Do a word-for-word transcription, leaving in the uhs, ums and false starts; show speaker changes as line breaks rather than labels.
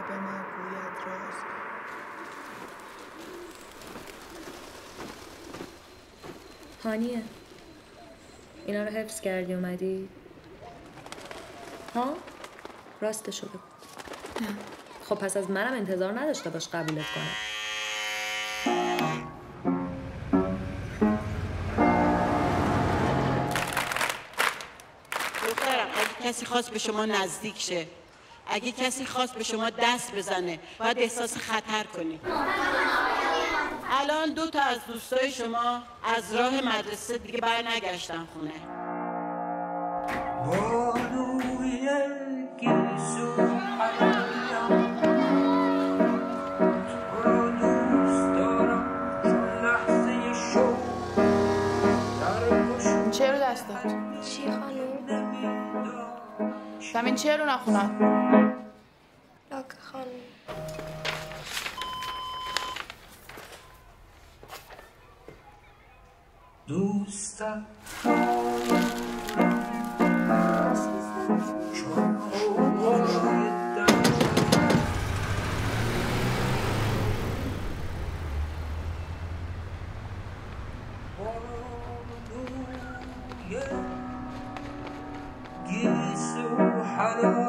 به ما گوید راز.
هانیه اینا رو حفظ کردی اومدی؟ ها؟ راستشو بگو.
نه.
خب پس از منم انتظار نداشته باش قبولت کنم.
دخترم اگه کسی خواست به شما نزدیک شه، اگه کسی خواست به شما دست بزنه، باید احساس خطر کنی. الان دو تا از دوستای شما از راه مدرسه دیگه بر نگشتن خونه.
چه رو دست داد؟
چی خانم؟
زمین چه رو نخونم؟
لاک خانم.
دوستم گیسو حلال